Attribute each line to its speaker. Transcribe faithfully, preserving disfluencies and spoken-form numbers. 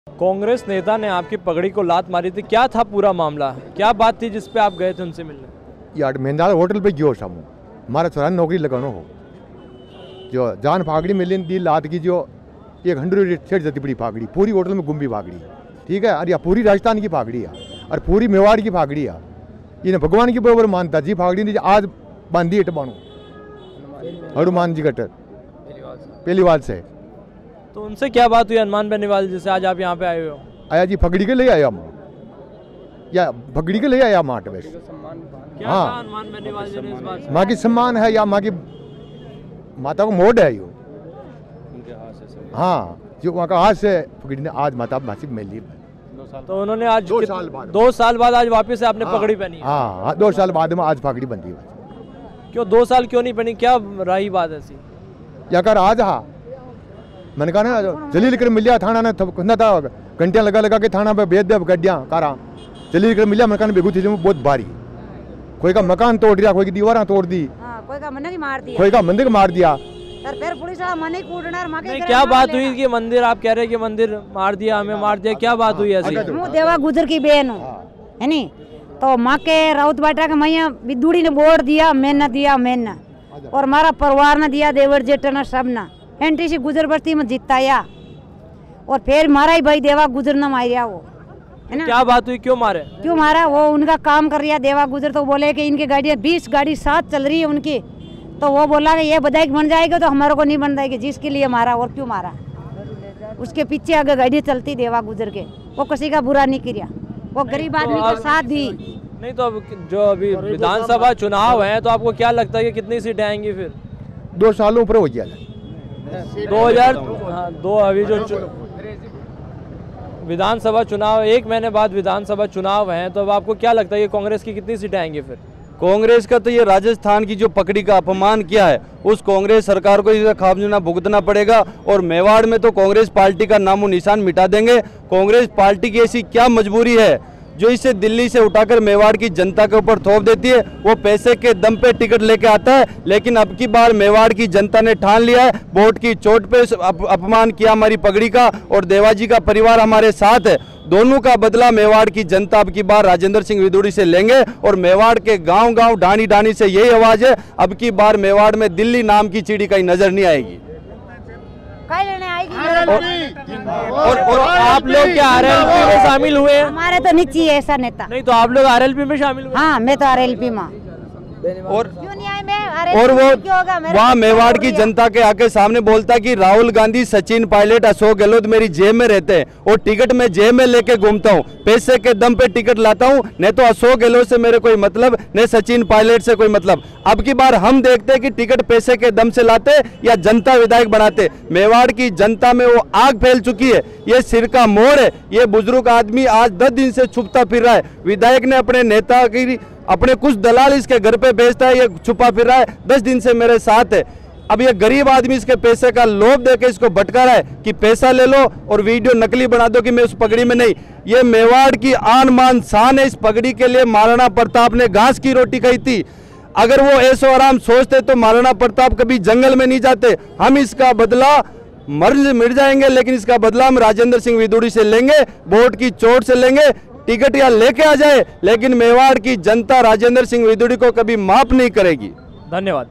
Speaker 1: कांग्रेस नेता ने आपकी पगड़ी को लात मारी थी, क्या था पूरा मामला, क्या बात थी जिस पे आप गए थे उनसे मिलने?
Speaker 2: यार मेंदाल होटल पे गयो सामू मारा छोरा नौकरी लगानो हो जो जान फागड़ी मिली दी लात की जो एक हंड्रेड सेठ जती बड़ी फागड़ी पूरी होटल में गुम्बी फागड़ी, ठीक है। और या पूरी राजस्थान की फागड़ी है और पूरी मेवाड़ की फागड़ी है। इन्हें भगवान की बराबर मानता जी फागड़ी ने आज बांधी इट बानो हनुमान जी कटर पहली बात से।
Speaker 1: तो उनसे क्या बात हुई हनुमान बेनीवाल जैसे आज आप यहाँ पे आए हुए हो?
Speaker 2: आया जी फगड़ी के ले आया माँ या फगड़ी के ले आया माँ बस।
Speaker 1: हाँ हनुमान बेनीवाल जी ने इस बात से
Speaker 2: माँ की सम्मान है या माँ की माता को मोड है यो। हाँ जो वहाँ का आज से फगड़ी ने आज माता मासी मिल ली।
Speaker 1: तो उन्होंने आज
Speaker 2: दो साल बाद
Speaker 1: दो साल बाद आज वापस से आपने
Speaker 2: हाँ,
Speaker 1: पगड़ी पहनी है?
Speaker 2: हाँ हाँ दो साल बाद में आज पगड़ी बंदी।
Speaker 1: क्यों दो साल क्यों नहीं पहनी, क्या रही बात ऐसी?
Speaker 2: या कर आज हा मैंने कहा ना जलील कर मिलिया थाना ने ना था घंटियां लगा लगा के थाना पे भेज दे गड्डियां कारा जलील कर मिलिया मकान बेगू थी बहुत भारी। कोई का मकान तोड़ दिया, कोई की दीवारें तोड़ दी,
Speaker 3: हाँ, कोई का मंदिर मार दिया,
Speaker 2: कोई का मंदिर मार दिया।
Speaker 3: सर फिर पुलिस वाला मन ही कूटना मां के
Speaker 1: क्या बात हुई कि मंदिर आप कह रहे हैं कि मंदिर मार दिया हमें मार दिया, क्या बात हुई ऐसी?
Speaker 3: हूँ देवा गुजर की बहन हूँ है नी, तो माँ के राउत बाटा का मैया विदुड़ी ने बोर्ड दिया, मैं न दिया मैं न और हमारा परिवार ने दिया, देवर जेठ न सब न एंटी सी गुजर बस्ती में जिताया और फिर मारा ही भाई देवा गुजर न मारिया वो है ना।
Speaker 1: क्या बात हुई, क्यों मारे?
Speaker 3: क्यों मारा? वो उनका काम कर रहा देवा गुजर, तो बोले कि इनकी गाड़ियाँ बीस गाड़ी साथ चल रही है उनकी, तो वो बोला कि ये बधाई बन जाएगा तो हमारे को नहीं बन जाएगी, जिसके लिए मारा। और क्यों मारा? उसके पीछे अगर गाड़ी चलती देवा गुजर के, वो किसी का बुरा नहीं किया, वो गरीब आदमी का साथ दी।
Speaker 1: नहीं तो अब जो अभी विधानसभा चुनाव है तो आपको क्या लगता है कि कितनी सीटें आएंगी फिर?
Speaker 2: दो सालों ऊपर हो गया
Speaker 1: दो हजार हाँ, दो अभी जो विधानसभा चुनाव एक महीने बाद विधानसभा चुनाव हैं, तो अब आपको क्या लगता है कि कांग्रेस की कितनी सीटें आएंगी फिर?
Speaker 4: कांग्रेस का तो ये राजस्थान की जो पकड़ी का अपमान किया है उस कांग्रेस सरकार को इसका खामियाजा भुगतना पड़ेगा और मेवाड़ में तो कांग्रेस पार्टी का नामो निशान मिटा देंगे। कांग्रेस पार्टी की ऐसी क्या मजबूरी है जो इसे दिल्ली से उठाकर मेवाड़ की जनता के ऊपर थोप देती है? वो पैसे के दम पे टिकट लेके आता है, लेकिन अब की बार मेवाड़ की जनता ने ठान लिया है, वोट की चोट पे अप, अपमान किया हमारी पगड़ी का और देवाजी का परिवार हमारे साथ है। दोनों का बदला मेवाड़ की जनता अब की बार राजेंद्र सिंह विदुड़ी से लेंगे और मेवाड़ के गांव गांव ढाणी ढाणी से यही आवाज है, अब की बार मेवाड़ में दिल्ली नाम की चिड़ी कहीं नजर नहीं आएगी।
Speaker 3: लेने आएगी
Speaker 1: और, और, और आप लोग क्या आरएलपी में शामिल हुए हैं?
Speaker 3: हमारे तो नहीं चाहिए ऐसा नेता।
Speaker 1: नहीं तो आप लोग आरएलपी में शामिल हुए?
Speaker 3: हाँ मैं तो आरएलपी में।
Speaker 4: और
Speaker 3: क्यों नहीं आए मैं?
Speaker 4: और वो वहाँ मेवाड़ की जनता के आके सामने बोलता है कि राहुल गांधी, सचिन पायलट, अशोक गहलोत मेरी जेब में रहते हैं और टिकट मैं जेब में लेके घूमता हूँ, पैसे के दम पे टिकट लाता हूँ, नहीं तो अशोक गहलोत से मेरे कोई मतलब नहीं, सचिन पायलट से कोई मतलब। अब की बार हम देखते हैं कि टिकट पैसे के दम से लाते या जनता विधायक बनाते। मेवाड़ की जनता में वो आग फैल चुकी है, ये सिर का मोड़ है। ये बुजुर्ग आदमी आज दस दिन से छुपता फिर रहा है, विधायक ने अपने नेता की अपने कुछ दलाल इसके घर पे भेजता है, ये छुपा फिर रहा है, दस दिन से मेरे साथ है। अब ये गरीब आदमी इसके पैसे का लोभ देके इसको भटका रहा है कि पैसा ले लो और वीडियो नकली बना दो कि मैं उस पगड़ी में नहीं। ये मेवाड़ की आन मान शान है, इस पगड़ी के लिए महाराणा प्रताप ने घास की रोटी खाई थी। अगर वो ऐसो आराम सोचते तो महाराणा प्रताप कभी जंगल में नहीं जाते। हम इसका बदला मर मिट जाएंगे, लेकिन इसका बदला हम राजेंद्र सिंह विदुड़ी से लेंगे, वोट की चोट से लेंगे। टिकट या लेके आ जाए, लेकिन मेवाड़ की जनता राजेंद्र सिंह विदुड़ी को कभी माफ नहीं करेगी।
Speaker 1: धन्यवाद।